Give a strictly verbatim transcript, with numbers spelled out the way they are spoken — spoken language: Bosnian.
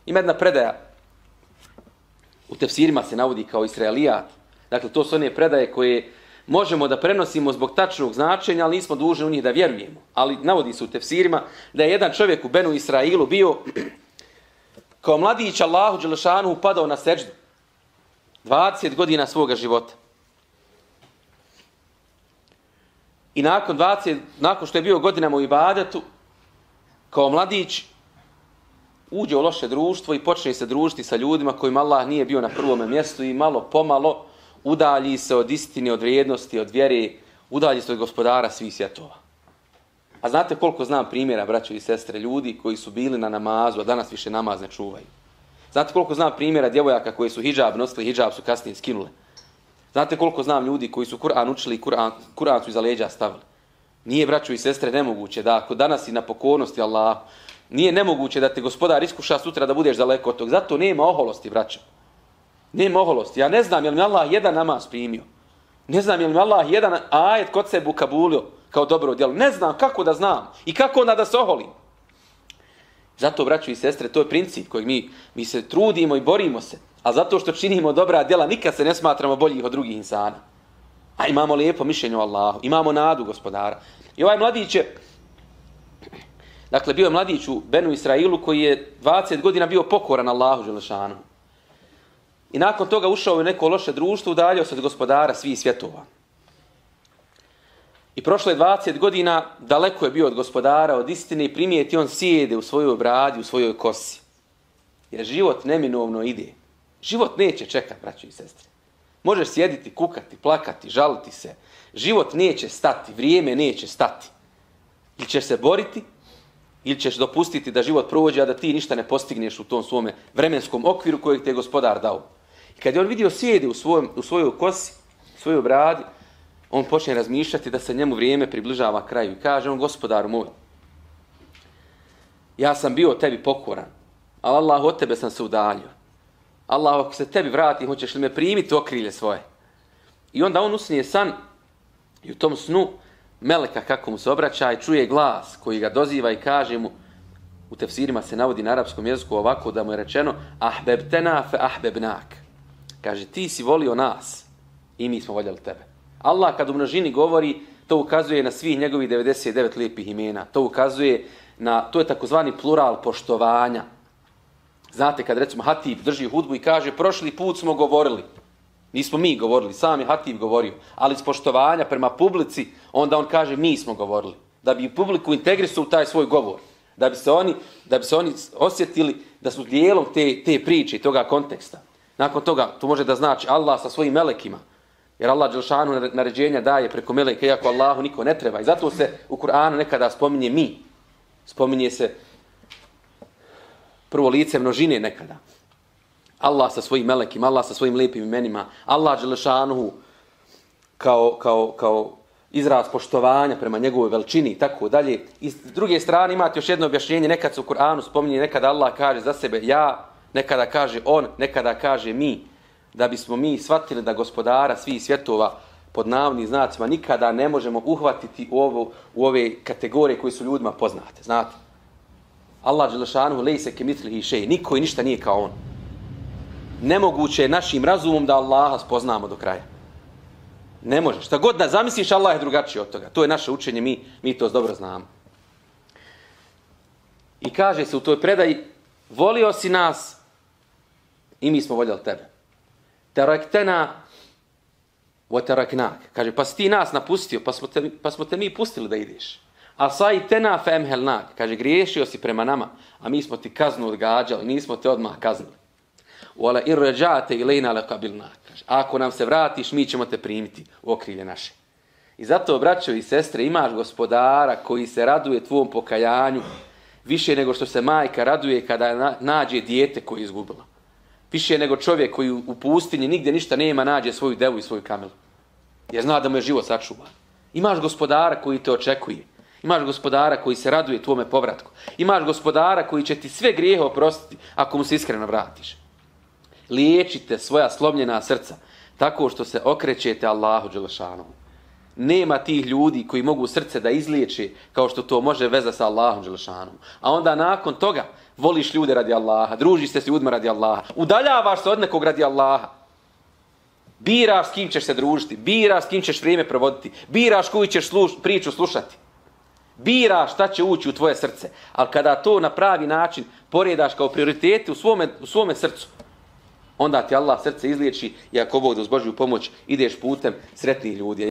Ima jedna predaja, u tefsirima se navodi kao Israelijat. Dakle, to su one predaje koje možemo da prenosimo zbog tačnog značenja, ali nismo dužni u njih da vjerujemo. Ali navodi se u tefsirima da je jedan čovjek u Benu Israilu bio kao mladić Allahu dželešanu padao na seđdu. dvadeset godina svoga života. I nakon dvadeset, nakon što je bio godinama u ibadetu, kao mladić, uđe u loše društvo i počne se družiti sa ljudima kojima Allah nije bio na prvome mjestu i malo pomalo udalji se od istine, od vrijednosti, od vjere, udalji se od gospodara svih svjetova. A znate koliko znam primjera, braćo i sestre, ljudi koji su bili na namazu, a danas više namaz ne čuvaju. Znate koliko znam primjera djevojaka koji su hidžab nosili, hidžab su kasnije skinule. Znate koliko znam ljudi koji su Kur'an učili i Kur'an, Kur'an su iza leđa stavili. Nije, braćo i sestre, nemoguće da ako danas i na pokornosti Allahu, nije nemoguće da te gospodar iskuša sutra da budeš daleko od tog. Zato nema oholosti, braćo. Nema oholosti. Ja ne znam je li mi Allah jedan namaz primio. Ne znam je li mi Allah jedan ajet kod sebe ukabulio kao dobro djelo. Ne znam kako da znam i kako onda da se oholim. Zato, braćo i sestre, to je princip kojeg mi, mi se trudimo i borimo se. A zato što činimo dobra djela, nikad se ne smatramo boljih od drugih insana. A imamo lijepo mišljenje o Allahu, imamo nadu gospodara. I ovaj mladić je, dakle, bio je mladić u Benu Israilu koji je dvadeset godina bio pokoran Allahu dželešanu. I nakon toga ušao u neko loše društvo, udaljio se od gospodara svih svjetova. I prošlo je dvadeset godina, daleko je bio od gospodara, od istine i primijeti on sjede u svojoj bradi, u svojoj kosi. Jer život neminovno ide. Život neće čekati, braćo i sestre. Možeš sjediti, kukati, plakati, žaliti se. Život neće stati, vrijeme neće stati. Ili ćeš se boriti, ili ćeš dopustiti da život prođe, a da ti ništa ne postigneš u tom svome vremenskom okviru kojeg te je gospodar dao. I kad je on vidio sjede u, svojom, u svojoj kosi, u svojoj bradi, on počne razmišljati da se njemu vrijeme približava kraju. I kaže on, gospodaru moj, ja sam bio tebi pokoran, ali Allah, od tebe sam se udaljio. Allah, ako se tebi vrati, hoćeš li me primiti u okrilje svoje? I onda on usnije san i u tom snu meleka kako mu se obraća i čuje glas koji ga doziva i kaže mu, u tefsirima se navodi na arapskom jeziku ovako da mu je rečeno ahbebtena fe ahbebnak. Kaže, ti si volio nas i mi smo voljeli tebe. Allah kad u množini govori, to ukazuje na svih njegovih devedeset devet lijepih imena. To ukazuje na, to je takozvani plural poštovanja. Znate, kad recimo Hatib drži hudbu i kaže, prošli put smo govorili. Nismo mi govorili, sam je Hatib govorio. Ali iz poštovanja prema publici, onda on kaže, mi smo govorili. Da bi publiku integrisao u taj svoj govor. Da bi se oni, da bi se oni osjetili da su dijelom te, te priče i toga konteksta. Nakon toga, to može da znači Allah sa svojim melekima. Jer Allah dželešanu naređenja daje preko meleka, iako Allahu niko ne treba. I zato se u Kur'anu nekada spominje mi. Spominje se prvo lice množine nekada. Allah sa svojim melekima, Allah sa svojim lijepim imenima, Allah dželešanu kao, kao, kao izraz poštovanja prema njegovoj veličini i tako dalje. I s druge strane imate još jedno objašnjenje, nekad se u Kur'anu spominje, nekada Allah kaže za sebe ja, nekada kaže on, nekada kaže mi. Da bismo mi shvatili da gospodara svih svjetova pod navodnim znacima nikada ne možemo uhvatiti u, ovo, u ove kategorije koje su ljudima poznate. Znate? Allah dželešanu lejse kemitlihi šej. Niko i ništa nije kao on. Nemoguće je našim razumom da Allaha spoznamo do kraja. Ne može. Šta god da zamisliš, Allah je drugačiji od toga. To je naše učenje, mi, mi to dobro znamo. I kaže se u toj predaji, volio si nas i mi smo voljeli tebe. Teraktena wa teraknak. Kaže, pa si ti nas napustio, pa smo te, pa smo te mi pustili da ideš. A sajtena fa emhelnak. Kaže, griješio si prema nama, a mi smo ti kaznu odgađali, nismo te odmah kaznili. Wala in raja'ta ilayna laqabilnak. Kaže, ako nam se vratiš, mi ćemo te primiti u okrilje naše. I zato, braćo i sestre, imaš gospodara koji se raduje tvom pokajanju više nego što se majka raduje kada nađe dijete koje je izgubila. Više nego čovjek koji u pustinji nigdje ništa nema, nađe svoju devu i svoju kamelu. Jer zna da mu je život sačuvan. Imaš gospodara koji te očekuje. Imaš gospodara koji se raduje tvome povratku. Imaš gospodara koji će ti sve grijehe oprostiti ako mu se iskreno vratiš. Liječite svoja slomljena srca tako što se okrećete Allahu dželešanu. nema tih ljudi koji mogu srce da izliječe kao što to može veza sa Allahom dželešanom. A onda nakon toga voliš ljude radi Allaha, družiš se s ljudima radi Allaha, udaljavaš se od nekog radi Allaha. Biraš s kim ćeš se družiti, biraš s kim ćeš vrijeme provoditi, biraš koju ćeš sluš, priču slušati. Biraš šta će ući u tvoje srce. Ali kada to na pravi način poredaš kao prioritete u svome, u svome srcu, onda ti Allah srce izliječi i ako Bog da uz Božju pomoć ideš putem sretnih ljudi.